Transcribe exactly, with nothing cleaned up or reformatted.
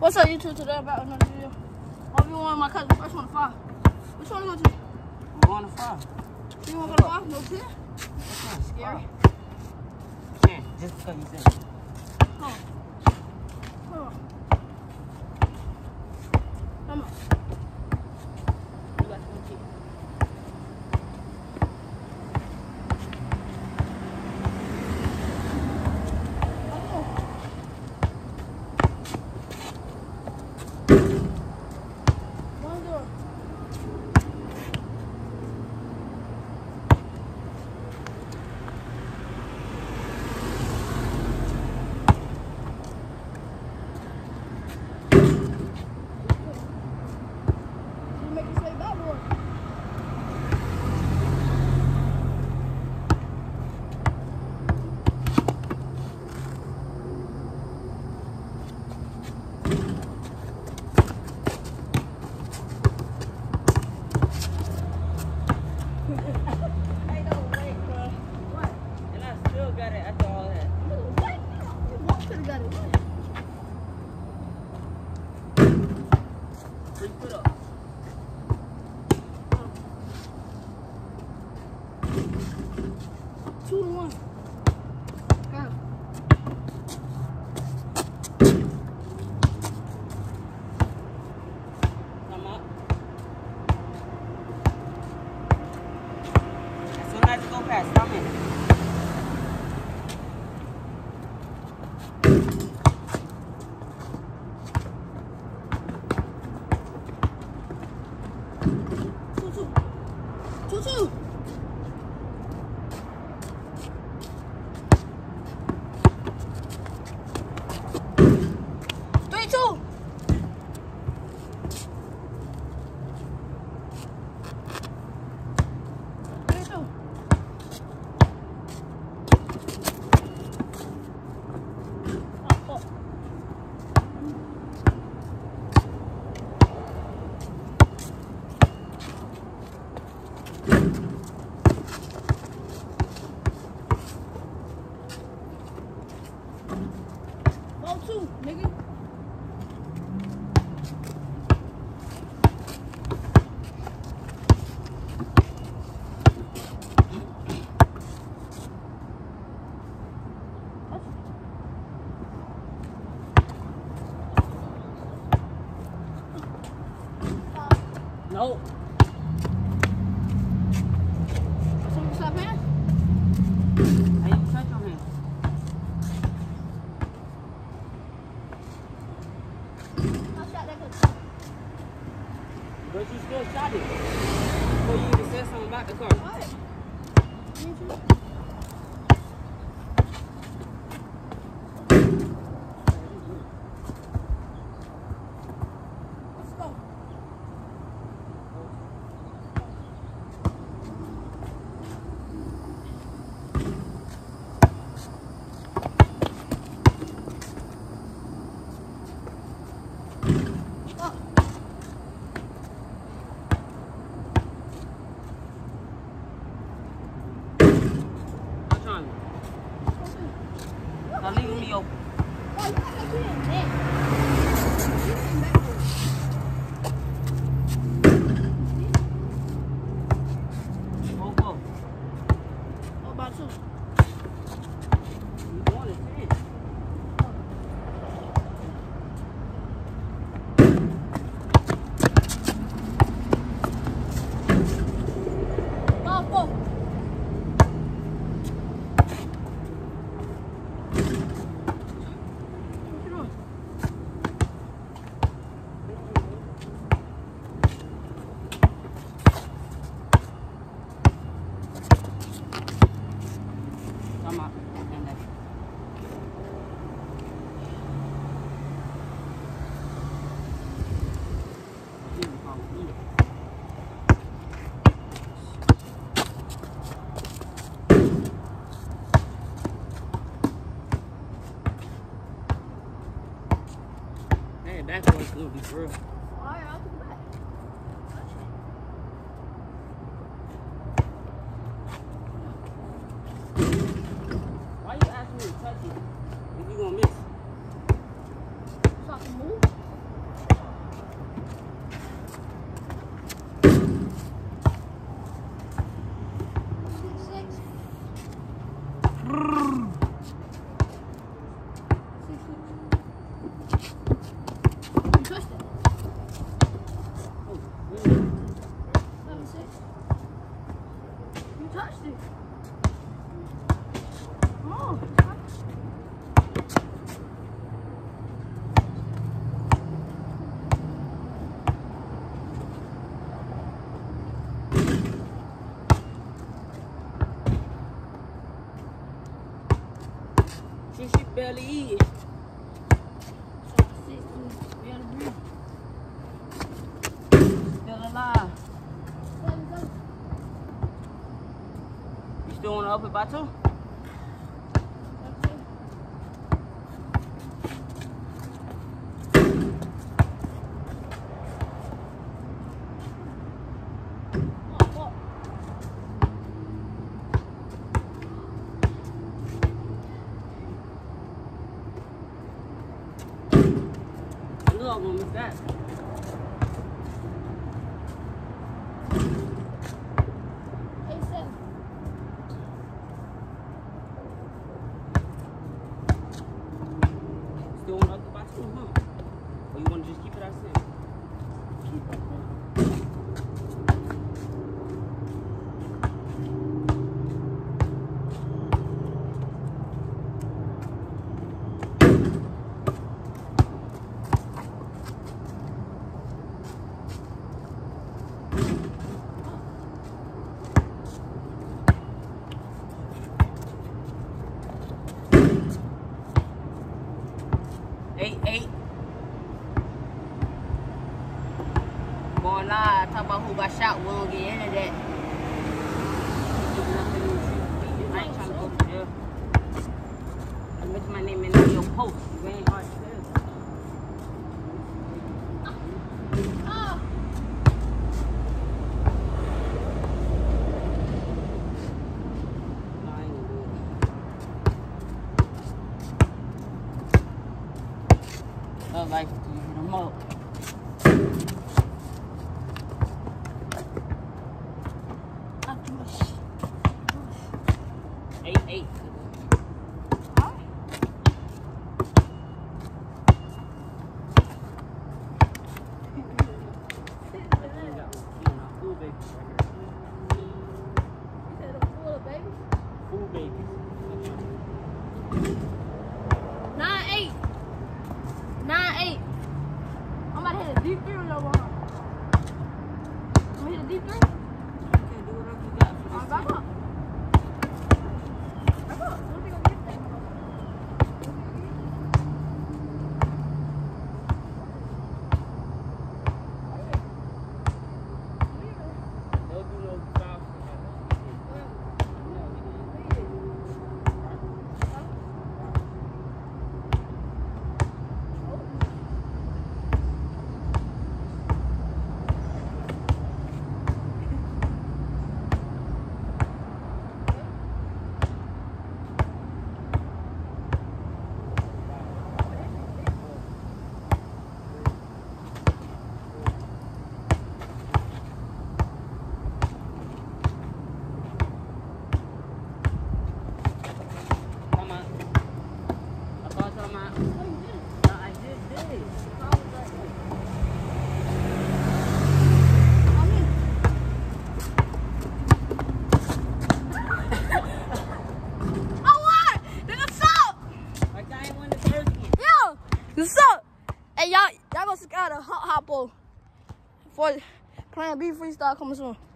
What's up, YouTube? Today about another video. I'll be one of my cousins. First one to five. Which one to go to? I'm going to five. You want to go to five? No ten? That's Scary. Ten, just because you said it. Come on. Come on. Come on. You got to go two to one. Go. Come up. As soon as you go past, come in. Two two. Two two. Two. Three, two. Oh, four. Ball two, nigga. No. Someone slap hand? How you touch your hand? I shot that good. But you still shot it. Before you even said something about the car. What? Me too. Now leave me open. Oh, you gotta be in there. Go, go. What about two? You going to ten. Ball four. Come on. And then. Hey, backwards gonna be for real. Alright, I'll come back. Why you asking me to touch it if you gonna miss? So I can move? You touched it. Oh, really? Seven, six. You touched it. Oh. She, she barely eat. Still alive. You still want to up it by two? I'm not gonna miss that. Eight, seven. Still want to up it by two, huh? Or you want to just keep it as same? Keep it. Eight, eight. Boy, lie. Talk about who got shot. We don't get into that. I ain't trying to go to jail. I mention my name in your post. You ain't hard to tell. Oh. No, I ain't gonna do it. Love life to hit them up. Eight, eight. Full baby. You said a full of baby? Full baby. Nine, eight. Nine, eight. I'm about to hit a deep three on your one. I'm gonna hit a deep three. Okay, do whatever you got for All this right, back team. up. Back up. What are we gonna get that? Don't do no foul. Come on. I thought come on. Oh, you did it. No, I did this. How was that? I'm in. Oh, what? There's a soap. Like I ain't won the first one. Yo, the soap. Hey, y'all, y'all go subscribe to Hot Hoppo for Plan B freestyle coming soon.